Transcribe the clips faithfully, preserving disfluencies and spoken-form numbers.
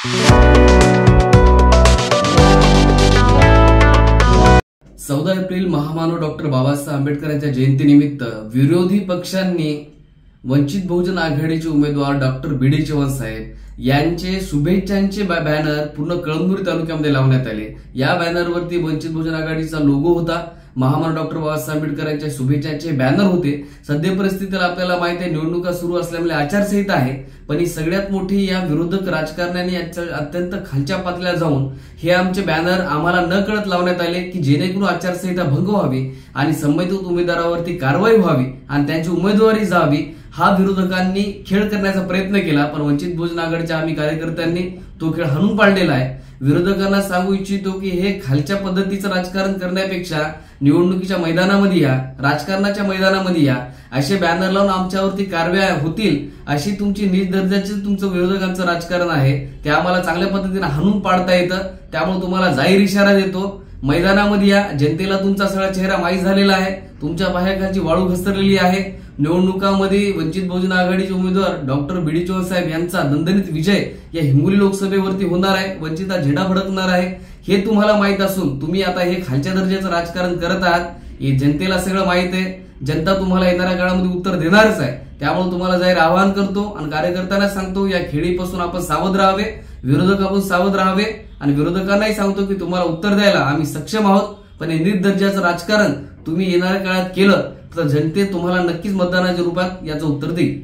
चौदा एप्रिल महामानव डॉक्टर बाबासाहेब आंबेडकर यांच्या जयंतीनिमित्त विरोधी पक्षांनी वंचित बहुजन आघाडीचे उमेदवार डॉक्टर बी डी चव्हाण साहेब यांचे शुभेच्छांचे बॅनर पूर्ण कळमनुरी तालुक्यामध्ये लावण्यात आले। या बॅनरवरती वंचित बहुजन आघाडीचा लोगो होता, महामानव डॉक्टर बाबासाहेब आंबेडकर यांच्या शुभेच्छांचे बॅनर होते। सध्या परिस्थितीला आपल्याला माहिती आहे, निवडणुका सुरू असल्यामुळे आचारसंहिता आहे, पण ही सगळ्यात मोठी या विरोधक राजकारण्यांनी अत्यंत खालच्या पातळीला जाऊन हे आमचे बॅनर आम्हाला न कळत लावण्यात आले की जेणेकरून आचारसंहिता भंग व्हावी आणि संबंधित उमेदवारावरती कारवाई व्हावी आणि त्यांची उमेदवारी जावी। हा विरोधकांनी खेळ करण्याचा प्रयत्न केला, पण वंचित बहुजन आघाडीच्या आम्ही कार्यकर्त्यांनी तो खेळ हाणून पाडलेला आहे। विरोधकांना सांगू इच्छितो की हे खालच्या पद्धतीचं राजकारण करण्यापेक्षा निवडणुकीच्या मैदानामध्ये या, राजकारणाच्या मैदानामध्ये या, असे बॅनर लावून आमच्यावरती कारवाया होतील अशी तुमची नीच दर्जाचे तुमचं विरोधकांचं राजकारण आहे, ते आम्हाला चांगल्या पद्धतीने हाणून पाडता येतं। त्यामुळे तुम्हाला जाहीर इशारा देतो, मैदानामध्ये या। जनतेला तुमचा सगळा चेहरा माहीत झालेला आहे, तुमच्या पायाखालची वाळू घसरलेली आहे। निवडणुकांमध्ये वंचित बहुजन आघाडीचे उमेदवार डॉक्टर बी डी चव्हाण साहेब यांचा दणदणीत विजय या हिंगोली लोकसभेवरती होणार आहे, वंचितचा झेंडा फडकणार आहे। हे तुम्हाला माहित असून तुम्ही आता हे खालच्या दर्जाचं राजकारण करत आहात, हे जनतेला सगळं माहित आहे। जनता तुम्हाला येणाऱ्या काळामध्ये उत्तर देणारच आहे, त्यामुळे तुम्हाला जाहीर आवाहन करतो आणि कार्यकर्त्यांना सांगतो, या खेळीपासून आपण सावध राहावे, विरोधकापासून सावध राहावे आणि विरोधकांनाही सांगतो की तुम्हाला उत्तर द्यायला आम्ही सक्षम आहोत। पण हे नीच दर्जाचं राजकारण तुम्ही येणाऱ्या काळात केलं तर जनते तुम्हाला नक्कीच मतदानाच्या रूपात याचं उत्तर देईल।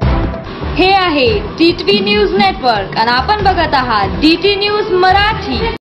हे आहे D T V news network आणि आपण बघत आहात डी टी न्यूज मराठी।